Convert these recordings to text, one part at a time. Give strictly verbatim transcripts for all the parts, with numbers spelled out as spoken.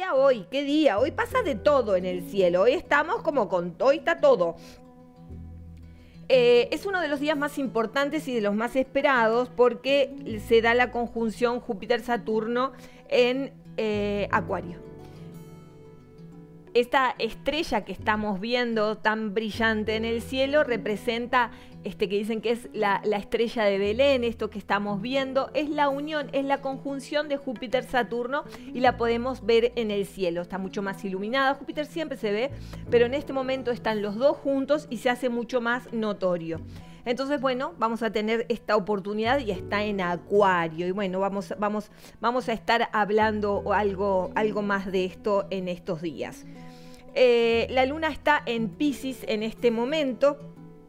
día hoy? ¿Qué día? Hoy pasa de todo en el cielo. Hoy estamos como con... Hoy está todo. Eh, es uno de los días más importantes y de los más esperados porque se da la conjunción Júpiter-Saturno en eh, Acuario. Esta estrella que estamos viendo tan brillante en el cielo representa, este, que dicen que es la, la estrella de Belén. Esto que estamos viendo es la unión, es la conjunción de Júpiter-Saturno y la podemos ver en el cielo. Está mucho más iluminada. Júpiter siempre se ve, pero en este momento están los dos juntos y se hace mucho más notorio. Entonces, bueno, vamos a tener esta oportunidad y está en Acuario. Y bueno, vamos, vamos, vamos a estar hablando algo, algo más de esto en estos días. Eh, la luna está en Piscis en este momento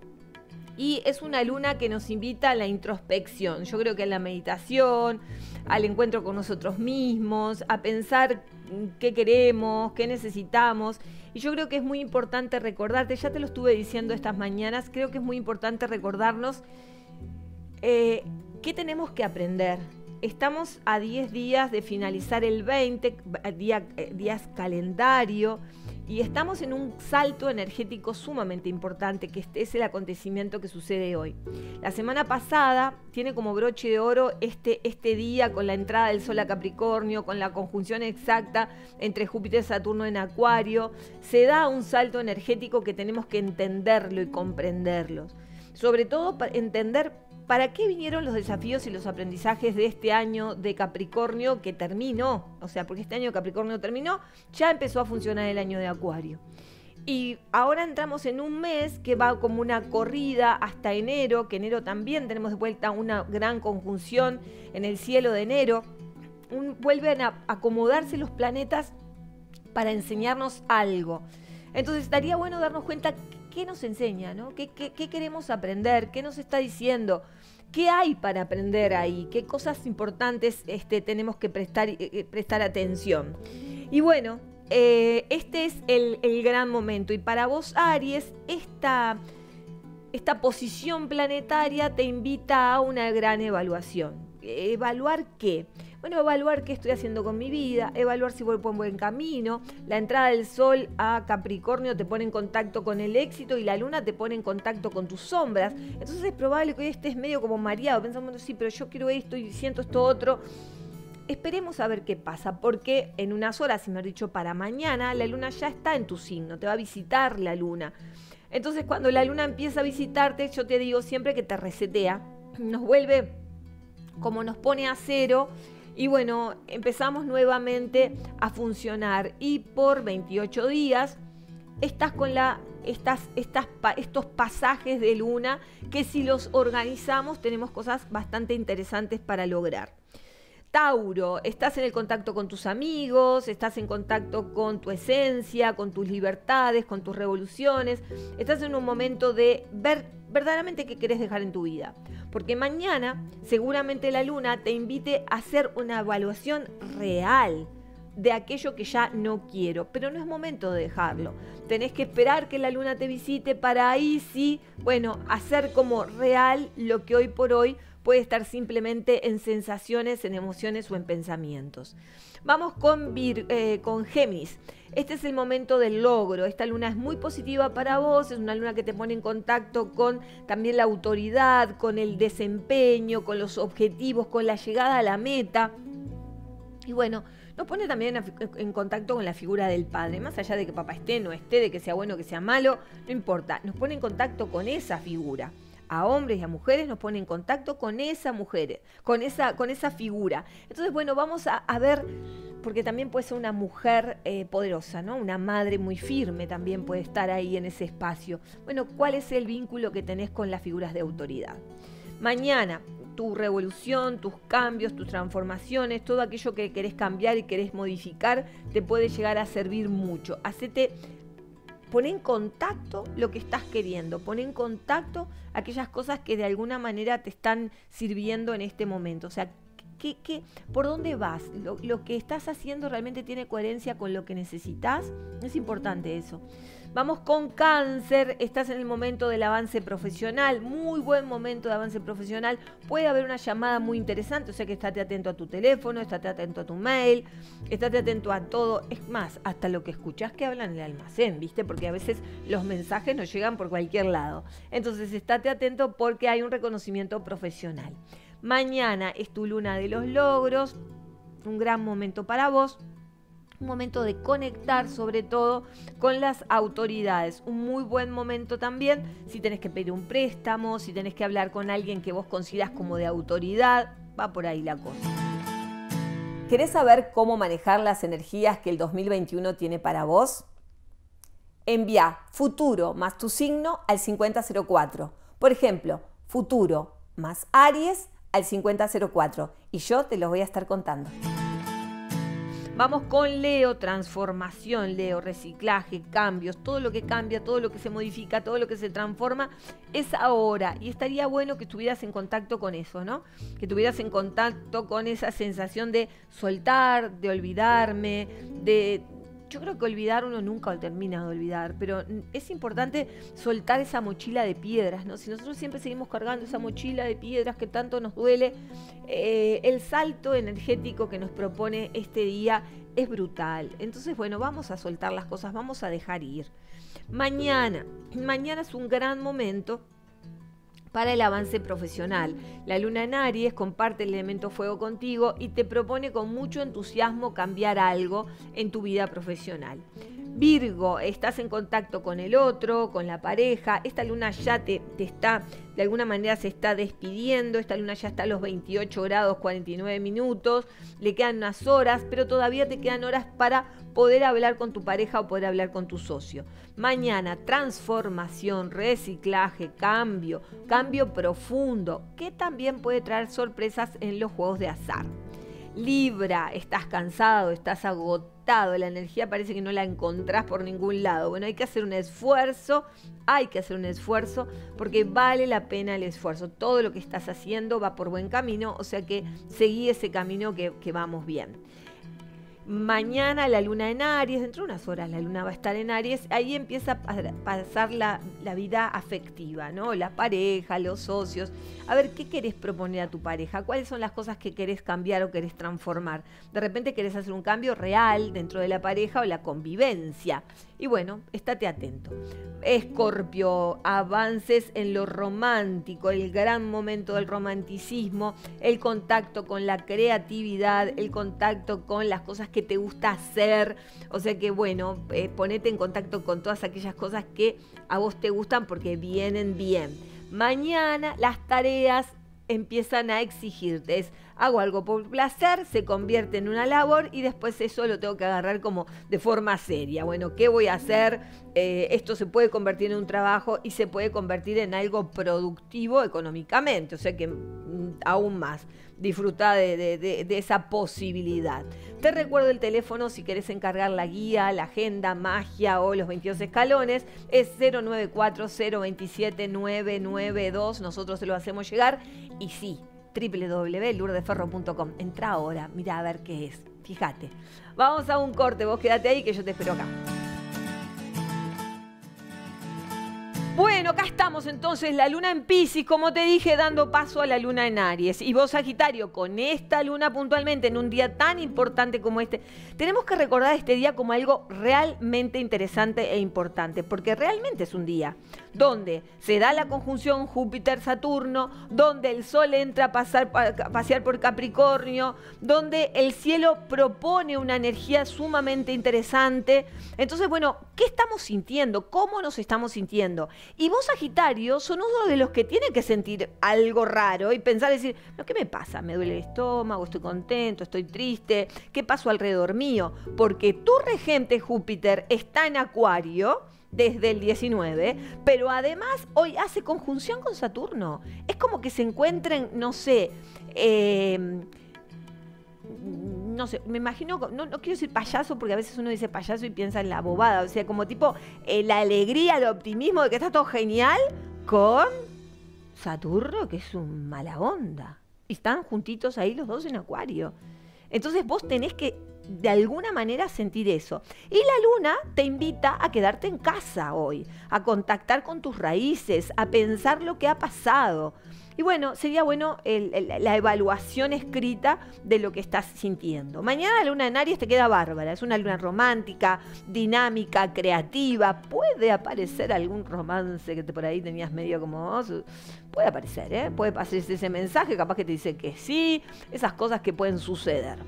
y es una luna que nos invita a la introspección. Yo creo que a la meditación, al encuentro con nosotros mismos, a pensar qué queremos, qué necesitamos. Y yo creo que es muy importante recordarte, ya te lo estuve diciendo estas mañanas, creo que es muy importante recordarnos eh, qué tenemos que aprender. Estamos a diez días de finalizar el veinte, día, días calendario, y estamos en un salto energético sumamente importante, que es el acontecimiento que sucede hoy. La semana pasada tiene como broche de oro este, este día con la entrada del Sol a Capricornio, con la conjunción exacta entre Júpiter y Saturno en Acuario. Se da un salto energético que tenemos que entenderlo y comprenderlo. Sobre todo para entender para qué vinieron los desafíos y los aprendizajes de este año de Capricornio que terminó. O sea, porque este año Capricornio terminó, ya empezó a funcionar el año de Acuario. Y ahora entramos en un mes que va como una corrida hasta enero, que enero también tenemos de vuelta una gran conjunción en el cielo de enero. Un, vuelven a acomodarse los planetas para enseñarnos algo. Entonces estaría bueno darnos cuenta qué nos enseña, ¿no? ¿Qué, qué, qué queremos aprender? ¿Qué nos está diciendo? ¿Qué hay para aprender ahí? ¿Qué cosas importantes este, tenemos que prestar, eh, prestar atención? Y bueno, eh, este es el, el gran momento. Y para vos, Aries, esta, esta posición planetaria te invita a una gran evaluación. ¿Evaluar qué? Bueno, evaluar qué estoy haciendo con mi vida, evaluar si voy por un buen camino. La entrada del Sol a Capricornio te pone en contacto con el éxito y la Luna te pone en contacto con tus sombras. Entonces es probable que hoy estés medio como mareado, pensando, sí, pero yo quiero esto y siento esto otro. Esperemos a ver qué pasa, porque en unas horas, si me has dicho para mañana, la Luna ya está en tu signo, te va a visitar la Luna. Entonces cuando la Luna empieza a visitarte, yo te digo siempre que te resetea, nos vuelve como nos pone a cero. Y bueno, empezamos nuevamente a funcionar y por veintiocho días estás con la, estas, estas, estos pasajes de luna que si los organizamos tenemos cosas bastante interesantes para lograr. Tauro, estás en el contacto con tus amigos, estás en contacto con tu esencia, con tus libertades, con tus revoluciones. Estás en un momento de ver verdaderamente qué querés dejar en tu vida. Porque mañana seguramente la luna te invite a hacer una evaluación real de aquello que ya no quiero. Pero no es momento de dejarlo. Tenés que esperar que la luna te visite para ahí sí, bueno, hacer como real lo que hoy por hoy puede estar simplemente en sensaciones, en emociones o en pensamientos. Vamos con, Vir, eh, con Géminis. Este es el momento del logro. Esta luna es muy positiva para vos. Es una luna que te pone en contacto con también la autoridad, con el desempeño, con los objetivos, con la llegada a la meta. Y bueno, nos pone también en contacto con la figura del padre. Más allá de que papá esté, no esté, de que sea bueno, que sea malo, no importa. Nos pone en contacto con esa figura. A hombres y a mujeres nos pone en contacto con esa mujer, con esa, con esa figura. Entonces, bueno, vamos a, a ver, porque también puede ser una mujer eh, poderosa, ¿no? Una madre muy firme también puede estar ahí en ese espacio. Bueno, ¿cuál es el vínculo que tenés con las figuras de autoridad? Mañana, tu revolución, tus cambios, tus transformaciones, todo aquello que querés cambiar y querés modificar, te puede llegar a servir mucho. Hacete... Pon en contacto lo que estás queriendo, pon en contacto aquellas cosas que de alguna manera te están sirviendo en este momento. O sea, ¿Qué, qué, ¿Por dónde vas? Lo, ¿Lo que estás haciendo realmente tiene coherencia con lo que necesitas? Es importante eso. Vamos con Cáncer, estás en el momento del avance profesional, muy buen momento de avance profesional, puede haber una llamada muy interesante, o sea que estate atento a tu teléfono, estate atento a tu mail, estate atento a todo, es más, hasta lo que escuchás que hablan en el almacén, ¿viste? Porque a veces los mensajes nos llegan por cualquier lado, entonces estate atento porque hay un reconocimiento profesional. Mañana es tu luna de los logros, un gran momento para vos. Un momento de conectar sobre todo con las autoridades, un muy buen momento también si tenés que pedir un préstamo, si tenés que hablar con alguien que vos considerás como de autoridad, va por ahí la cosa. ¿Querés saber cómo manejar las energías que el dos mil veintiuno tiene para vos? Envía futuro más tu signo al cincuenta cero cuatro. Por ejemplo, futuro más Aries al cincuenta cero cuatro y yo te lo voy a estar contando. Vamos con Leo, transformación, Leo, reciclaje, cambios, todo lo que cambia, todo lo que se modifica, todo lo que se transforma, es ahora. Y estaría bueno que estuvieras en contacto con eso, ¿no? Que estuvieras en contacto con esa sensación de soltar, de olvidarme, de... Yo creo que olvidar uno nunca termina de olvidar, pero es importante soltar esa mochila de piedras, ¿no? Si nosotros siempre seguimos cargando esa mochila de piedras que tanto nos duele, eh, el salto energético que nos propone este día es brutal. Entonces, bueno, vamos a soltar las cosas, vamos a dejar ir. Mañana, mañana es un gran momento para el avance profesional. La luna en Aries comparte el elemento fuego contigo y te propone con mucho entusiasmo cambiar algo en tu vida profesional. Virgo, estás en contacto con el otro, con la pareja. Esta luna ya te, te está, de alguna manera se está despidiendo. Esta luna ya está a los veintiocho grados cuarenta y nueve minutos. Le quedan unas horas, pero todavía te quedan horas para poder hablar con tu pareja o poder hablar con tu socio. Mañana, transformación, reciclaje, cambio, cambio profundo, que también puede traer sorpresas en los juegos de azar. Libra, estás cansado, estás agotado, la energía parece que no la encontrás por ningún lado. Bueno, hay que hacer un esfuerzo, hay que hacer un esfuerzo porque vale la pena el esfuerzo. Todo lo que estás haciendo va por buen camino, o sea que seguí ese camino que, que vamos bien. Mañana la luna en Aries, dentro de unas horas la luna va a estar en Aries, ahí empieza a pasar la, la vida afectiva, ¿no? La pareja, los socios. A ver, ¿qué querés proponer a tu pareja? ¿Cuáles son las cosas que querés cambiar o querés transformar? De repente querés hacer un cambio real dentro de la pareja o la convivencia. Y bueno, estate atento. Escorpio, avances en lo romántico, el gran momento del romanticismo, el contacto con la creatividad, el contacto con las cosas que te gusta hacer. O sea que bueno, eh, ponete en contacto con todas aquellas cosas que a vos te gustan porque vienen bien. Mañana las tareas empiezan a exigirte. Es, hago algo por placer, se convierte en una labor y después eso lo tengo que agarrar como de forma seria. Bueno, ¿qué voy a hacer? Eh, esto se puede convertir en un trabajo y se puede convertir en algo productivo económicamente. O sea que mm, aún más. Disfruta de, de, de, de esa posibilidad. Te recuerdo el teléfono si querés encargar la guía, la agenda, magia o los veintidós escalones. Es cero nueve cuatro cero veintisiete nueve nueve dos. Nosotros te lo hacemos llegar. Y sí, doble u doble u doble u punto lourdes ferro punto com. Entra ahora, mira a ver qué es. Fíjate. Vamos a un corte, vos quédate ahí que yo te espero acá. Bueno, acá estamos entonces, la luna en Piscis, como te dije, dando paso a la luna en Aries. Y vos, Sagitario, con esta luna puntualmente, en un día tan importante como este, tenemos que recordar este día como algo realmente interesante e importante, porque realmente es un día donde se da la conjunción Júpiter-Saturno, donde el Sol entra a, pasar, a pasear por Capricornio, donde el cielo propone una energía sumamente interesante. Entonces, bueno, ¿qué estamos sintiendo? ¿Cómo nos estamos sintiendo? Y vos, Sagitario, son uno de los que tiene que sentir algo raro y pensar, decir, no, ¿qué me pasa? ¿Me duele el estómago? ¿Estoy contento? ¿Estoy triste? ¿Qué pasó alrededor mío? Porque tu regente Júpiter está en Acuario desde el diecinueve, pero además hoy hace conjunción con Saturno. Es como que se encuentren, no sé, eh, no sé, me imagino, no, no quiero decir payaso porque a veces uno dice payaso y piensa en la bobada, o sea, como tipo eh, la alegría, el optimismo de que está todo genial con Saturno, que es un mala onda. Y están juntitos ahí los dos en Acuario. Entonces vos tenés que de alguna manera sentir eso. Y la luna te invita a quedarte en casa hoy, a contactar con tus raíces, a pensar lo que ha pasado. Y bueno, sería bueno el, el, la evaluación escrita de lo que estás sintiendo. Mañana la luna en Aries te queda bárbara. Es una luna romántica, dinámica, creativa. Puede aparecer algún romance que te por ahí tenías medio como... Oh, puede aparecer, ¿eh? Puede aparecer ese mensaje, capaz que te dice que sí. Esas cosas que pueden suceder.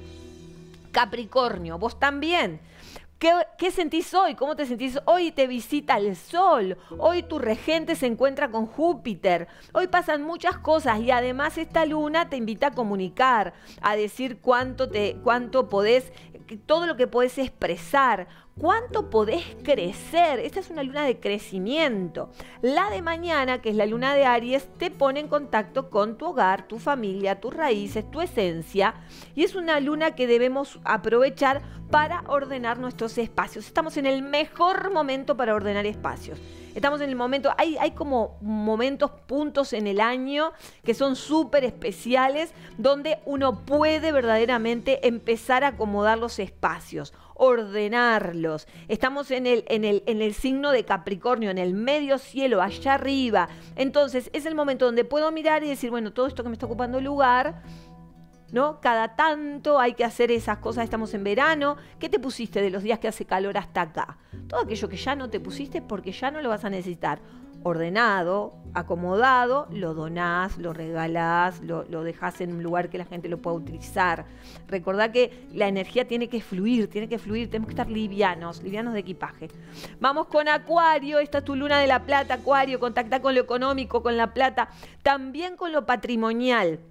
Capricornio, vos también. ¿Qué, ¿Qué sentís hoy? ¿Cómo te sentís? Hoy te visita el Sol, hoy tu regente se encuentra con Júpiter, hoy pasan muchas cosas y además esta luna te invita a comunicar, a decir cuánto, te, cuánto podés, todo lo que podés expresar, cuánto podés crecer. Esta es una luna de crecimiento. La de mañana, que es la luna de Aries, te pone en contacto con tu hogar, tu familia, tus raíces, tu esencia, y es una luna que debemos aprovechar para ordenar nuestros espacios. Estamos en el mejor momento para ordenar espacios. Estamos en el momento, hay, hay como momentos, puntos en el año que son súper especiales, donde uno puede verdaderamente empezar a acomodar los espacios, ordenarlos. Estamos en el, en el, en el signo de Capricornio, en el medio cielo, allá arriba. Entonces es el momento donde puedo mirar y decir, bueno, todo esto que me está ocupando lugar, ¿no? Cada tanto hay que hacer esas cosas. Estamos en verano. ¿Qué te pusiste de los días que hace calor hasta acá? Todo aquello que ya no te pusiste porque ya no lo vas a necesitar. Ordenado, acomodado, lo donás, lo regalás, lo, lo dejás en un lugar que la gente lo pueda utilizar. Recordá que la energía tiene que fluir, tiene que fluir, tenemos que estar livianos, livianos de equipaje. Vamos con Acuario, esta es tu luna de la plata, Acuario, contactá con lo económico, con la plata, también con lo patrimonial.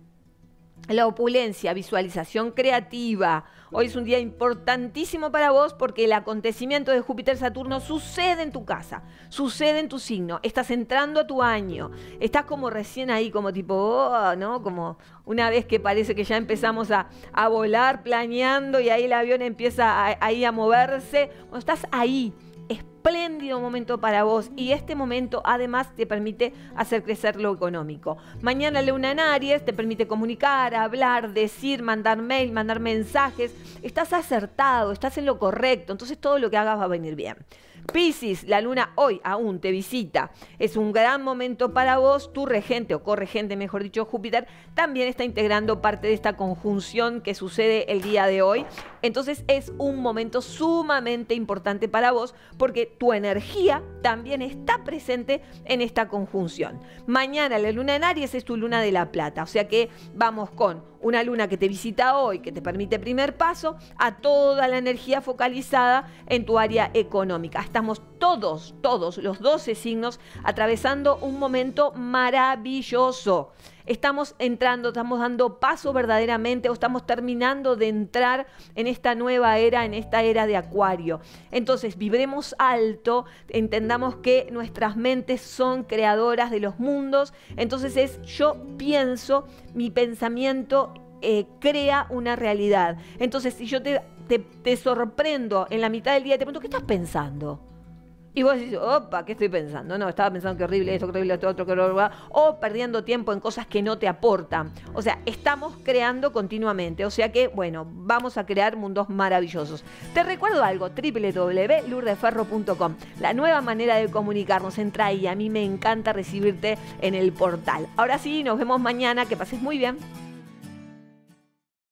La opulencia, visualización creativa. Hoy es un día importantísimo para vos porque el acontecimiento de Júpiter-Saturno sucede en tu casa, sucede en tu signo. Estás entrando a tu año, estás como recién ahí, como tipo, oh, ¿no? Como una vez que parece que ya empezamos a, a volar, planeando y ahí el avión empieza a, ahí a moverse. Bueno, estás ahí. Espléndido momento para vos y este momento además te permite hacer crecer lo económico. Mañana la luna en Aries te permite comunicar, hablar, decir, mandar mail, mandar mensajes. Estás acertado, estás en lo correcto, entonces todo lo que hagas va a venir bien. Piscis, la luna hoy aún te visita. Es un gran momento para vos. Tu regente o corregente, mejor dicho, Júpiter, también está integrando parte de esta conjunción que sucede el día de hoy. Entonces es un momento sumamente importante para vos porque tu energía también está presente en esta conjunción. Mañana la luna en Aries es tu luna de la plata. O sea que vamos con una luna que te visita hoy, que te permite primer paso, a toda la energía focalizada en tu área económica. Estamos todos, todos los doce signos atravesando un momento maravilloso. Estamos entrando, estamos dando paso verdaderamente o estamos terminando de entrar en esta nueva era, en esta era de Acuario. Entonces, vibremos alto, entendamos que nuestras mentes son creadoras de los mundos. Entonces es yo pienso, mi pensamiento eh, crea una realidad. Entonces, si yo te, te, te sorprendo en la mitad del día y te pregunto, ¿qué estás pensando? Y vos decís, opa, ¿qué estoy pensando? No, estaba pensando que horrible esto, que horrible esto, otro, que horrible, o perdiendo tiempo en cosas que no te aportan. O sea, estamos creando continuamente. O sea que, bueno, vamos a crear mundos maravillosos. Te recuerdo algo, doble u doble u doble u punto lourdes ferro punto com. La nueva manera de comunicarnos, entra ahí. A mí me encanta recibirte en el portal. Ahora sí, nos vemos mañana. Que pases muy bien.